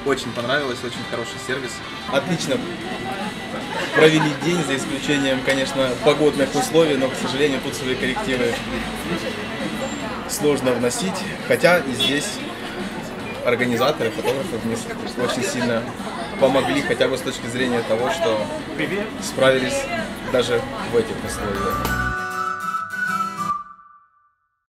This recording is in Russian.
Очень понравилось, очень хороший сервис. Отлично провели день, за исключением, конечно, погодных условий, но, к сожалению, тут свои коррективы сложно вносить. Хотя и здесь организаторы, фотографы мне очень сильно помогли, хотя бы с точки зрения того, что справились даже в этих условиях.